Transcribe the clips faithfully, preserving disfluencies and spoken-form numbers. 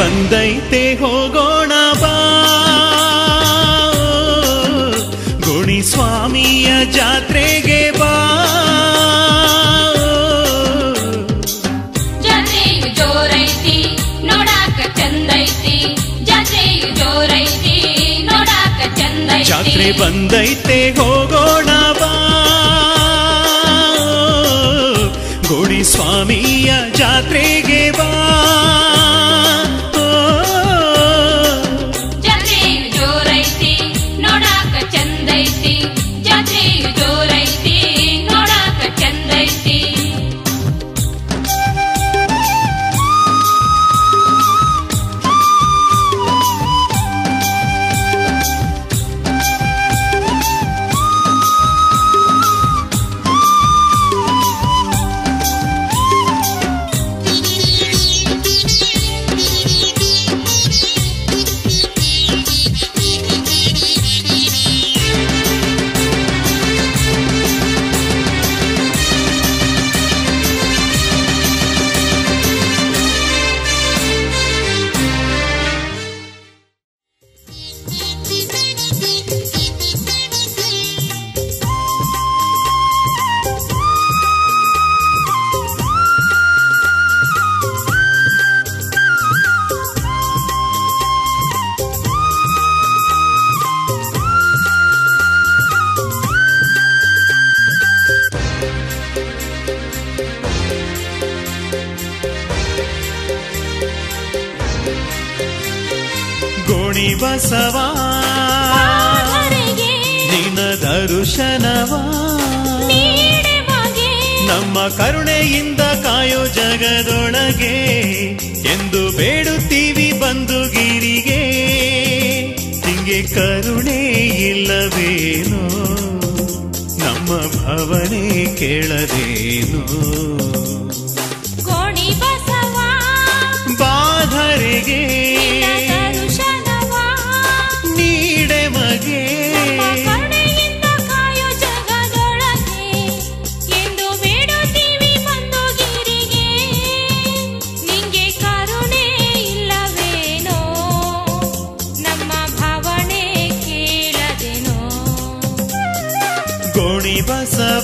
ಬಂದೈತೆ ಹೋಗೋಣ ಬಾ ಗುಣಿ ಸ್ವಾಮಿಯ ಜಾತ್ರೆಗೆ ಬಾ ಜಾತ್ರೆಯು ಜೋರೈತಿ ನೋಡಾಕ ಚಂದೈತಿ ಜಾತ್ರೆಯು ಜೋರೈತಿ ನೋಡಾಕ ಚಂದೈತಿ ಜಾತ್ರೆ ಬಂದೈತೆ ಹೋಗೋಣ ಬಾ ಗುಣಿ ಸ್ವಾಮಿಯ ಜಾತ್ರೆಗೆ ಬಾ ಜಾತ್ರೆಯು ಜೋರೈತಿ ನೋಡಾಕ ಚಂದೈತಿ ಜಾತ್ರೆಯು ಜೋರೈತಿ ನೋಡಾಕ ಚಂದೈತಿ ಗೋಣಿ ಬಸವ ನಿನ್ನ ದರ್ಶನವ ನಮ್ಮ ಕರುಣೆಯಿಂದ ಕಾಯೋ ಜಗದೊಳಗೆ ಎಂದು ಬೇಡುತ್ತೀವಿ ಬಂಧುಗಿರಿಗೆ ನಿಂಗೆ ಕರುಣೆ ಇಲ್ಲವೇನೋ ನಮ್ಮ ಭವನೆ ಕೇಳದೇನೋ ಗೋಣಿ ಬಸವ ಬಾಧರೆಗೆ ನೀಡೆ ಮಗೆ ಕರುಣೆಯಿಂದ ಕಾಯೋ ಜಗದೊಳಗೆ ಎಂದು ಬೇಡುತ್ತೀವಿ ಬಂಧುಗಿರಿಗೆ ನಿಂಗೆ ಕರುಣೆ ಇಲ್ಲವೇನೋ ನಮ್ಮ ಭಾವನೆ ಕೇಳದೇನೋ ಗೋಣಿ ಬಸವ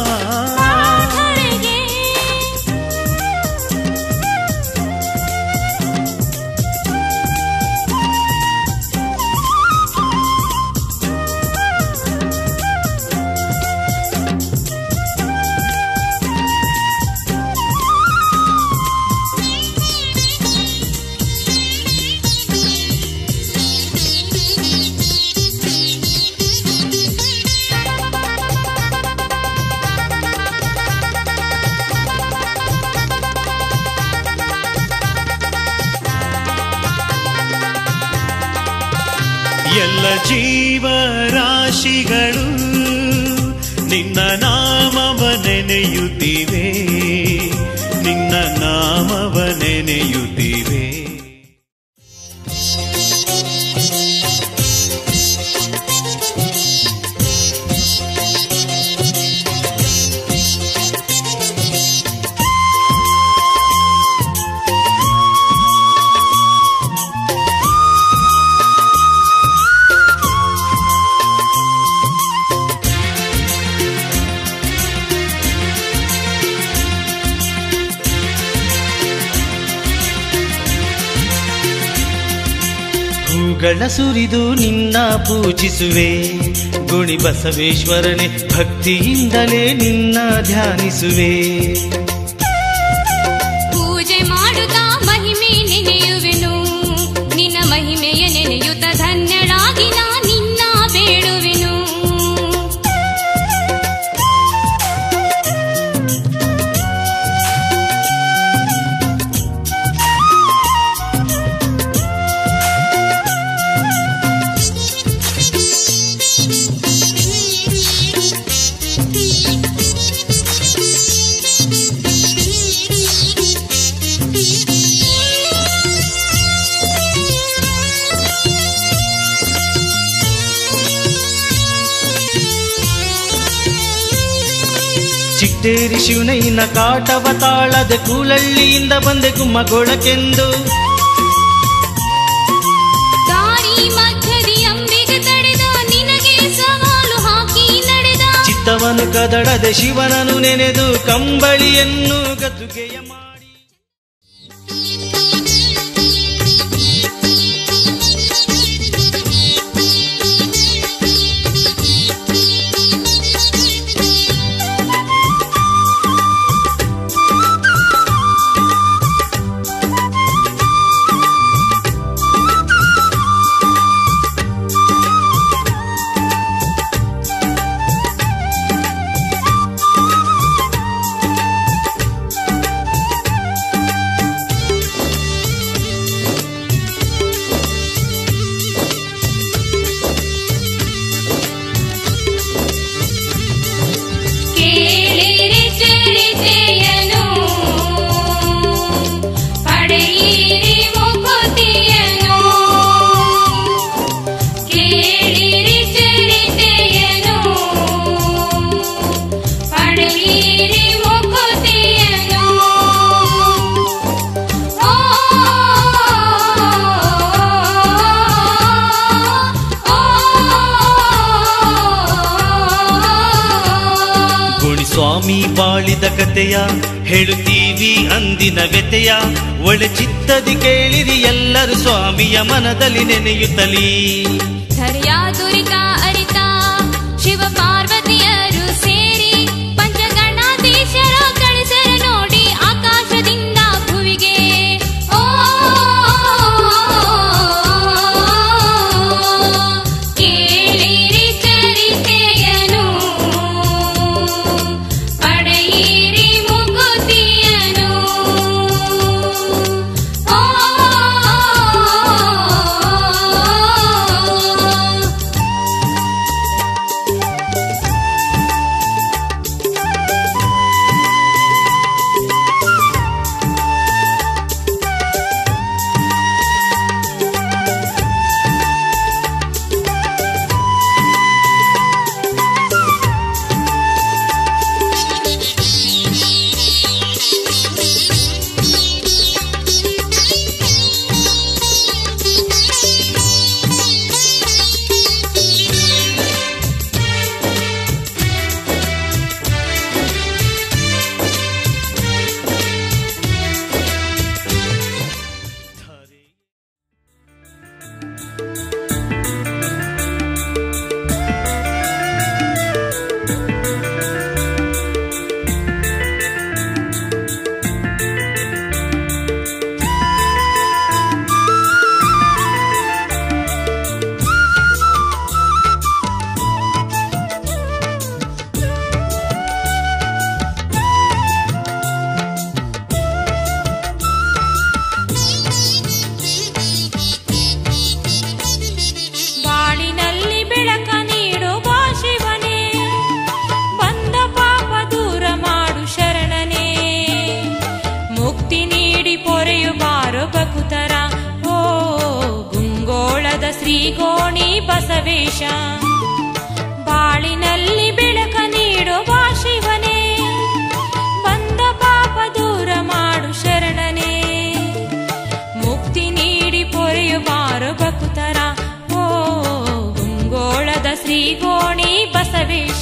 ಎಲ್ಲ ಜೀವರಾಶಿಗಳು ನಿನ್ನ ನಾಮವ ನೆನೆಯುತ್ತಿವೆ ನಿನ್ನ ನಾಮವ ನೆನೆಯುತ್ತಿವೆ ಹೂಗಳ ಸುರಿದು ನಿನ್ನ ಪೂಜಿಸುವೆ ಗುಣಿ ಬಸವೇಶ್ವರನೇ ಭಕ್ತಿಯಿಂದಲೇ ನಿನ್ನ ಧ್ಯಾನಿಸುವೆ ಪೂಜೆ ಮಾಡುತ್ತಾ ಮಹಿಮೆ ನೆನೆಯುವೆನು ನಿನ್ನ ಮಹಿಮೆಯ ನೆನೆಯುತ್ತ ಧನ್ಯಳಾಗಿ ನಾ ನಿನ್ನ ಬೇಡುವೆನು ಚಿಟ್ಟೇರಿ ಶಿವನೈನ ಕಾಟವ ತಾಳದೆ ಕೂಲಳ್ಳಿಯಿಂದ ಬಂದೆ ಗುಮ್ಮಗೊಳಕೆಂದು ಅವನು ಕದಡದೆ ಶಿವನನ್ನು ನೆನೆದು ಕಂಬಳಿಯನ್ನು ಗದ್ದುಗೆಯ ಮಾಡಿ ಸ್ವಾಮಿ ಬಾಳಿದ ಕಥೆಯ ಹೇಳುತ್ತೀವಿ ಅಂದಿನ ವ್ಯತೆಯ ಒಳ್ಳೆ ಚಿತ್ತದಿ ಕೇಳಿರಿ ಎಲ್ಲರೂ ಸ್ವಾಮಿಯ ಮನದಲ್ಲಿ ನೆನೆಯುತ್ತಲೀ ಧರೆಯ ದುರಿತ ಅರಿತ ಶಿವ ಪಾರ್ವತಿಯರು ಸೇರಿ ಪಂಚಗಣಾಧೀಶರ ಕಳಿಸರ ನೋಡಿ ಆಕಾಶದಿಂದ ಭುವಿಗೆ ಓ ಕೇಳಿರಿ ಚರಿತೆಯನು ಪಡೆಯಿರಿ ಮುಕುತಿಯನು ಓ ಶ್ರೀಗೋಣಿ ಬಸವೇಶ ಬಾಳಿನಲ್ಲಿ ಬೆಳಕ ನೀಡುವ ಶಿವನೇ ಬಂದ ಪಾಪ ದೂರ ಮಾಡು ಶರಣನೇ ಮುಕ್ತಿ ನೀಡಿ ಪೊರೆಯುವಾರು ಭಕ್ತರ ಓ ಗುಂಗೋಳದ ಶ್ರೀಗೋಣಿ ಬಸವೇಶ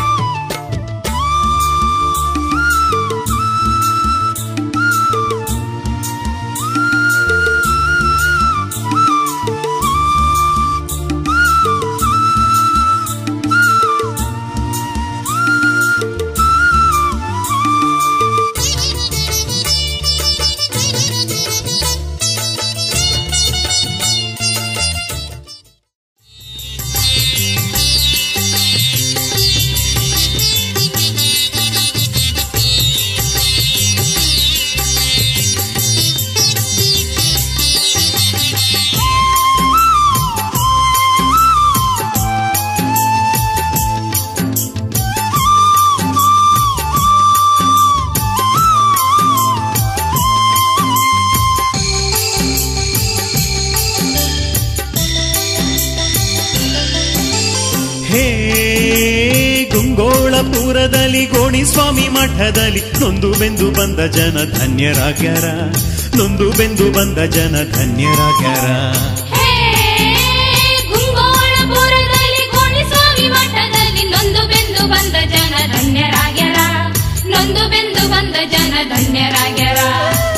ಗುಂಗೋಳಪುರದಲ್ಲಿ ಗೋಣಿ ಸ್ವಾಮಿ ಮಠದಲ್ಲಿ ನೊಂದು ಬೆಂದು ಬಂದ ಜನ ಧನ್ಯರಾಗ್ಯಾರ ನೊಂದು ಬೆಂದು ಬಂದ ಜನ ಧನ್ಯರಾಗ್ಯಾರ ಗುಂಗೋಳಪುರದಲ್ಲಿ ಗೋಣಿ ಸ್ವಾಮಿ ಮಠದಲ್ಲಿ ನೊಂದು ಬೆಂದು ಬಂದ ಜನ ಧನ್ಯರಾಗ್ಯಾರ.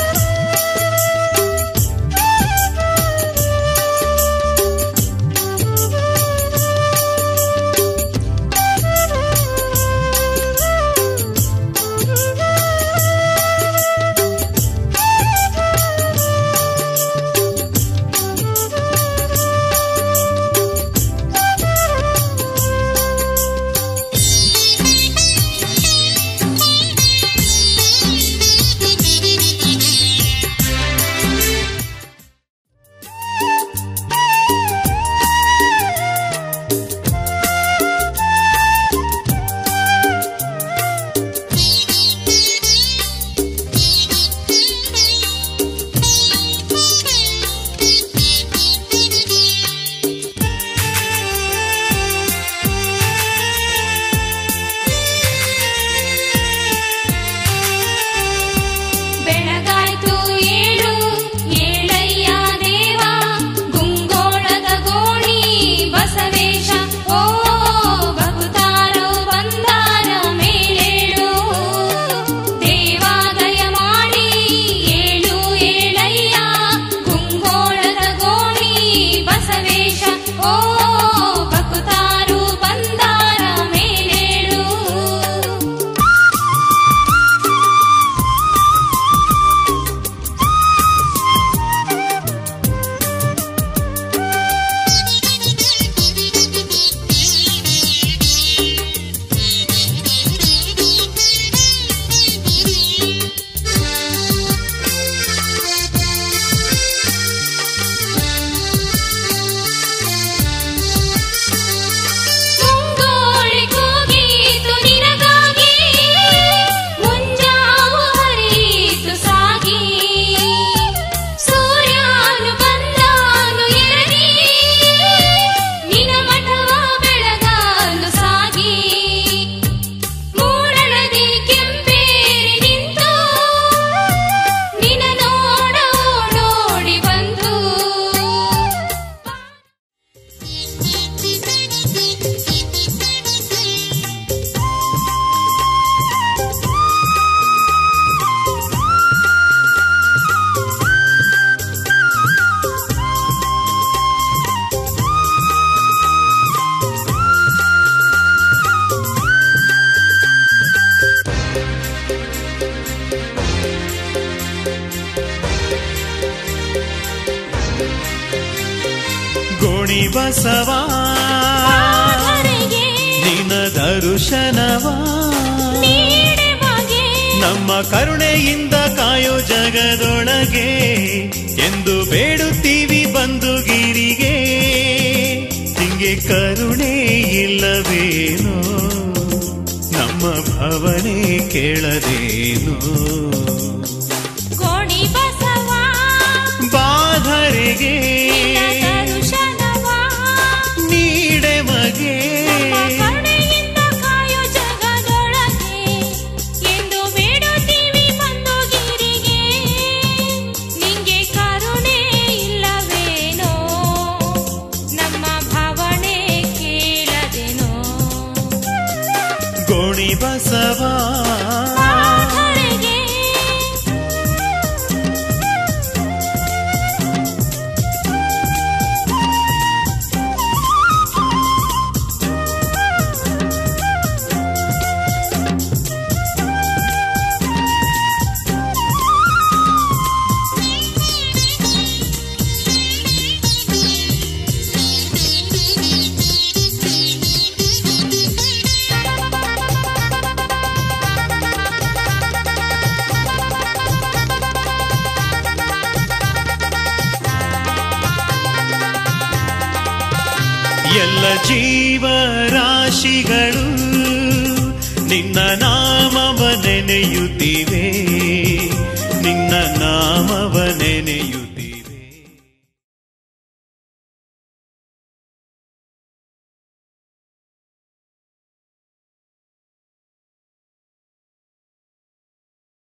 ಗೋಣಿ ಬಸವ ನಿನ್ನ ದರುಶನವ ನಮ್ಮ ಕರುಣೆಯಿಂದ ಕಾಯೋ ಜಗದೊಳಗೆ ಎಂದು ಬೇಡುತ್ತೀವಿ ಬಂಧುಗಿರಿಗೆ. ಹಿಂಗೆ ಕರುಣೆ ಇಲ್ಲವೇನೋ ನಮ್ಮ ಭವನೆ ಕೇಳದೇನೋ. ಗೋಣಿ ಬಸವ ಬಾಧರಿಗೆ ನೀಡೆ ಮಗೆ ಕರುಣೆಯಿಂದ ಕಾಯೋ ಜಗದೊಳಗೆ ಎಂದು ಬೇಡುತ್ತೀವಿ ಬಂಧುಗಿರಿಗೆ. ನಿಂಗೆ ಕರುಣೆ ಇಲ್ಲವೇನೋ ನಮ್ಮ ಭಾವನೆ ಕೇಳದೇನೋ. ಗೋಣಿ ಬಸವ ಎಲ್ಲ ಜೀವರಾಶಿಗಳು ನಿನ್ನ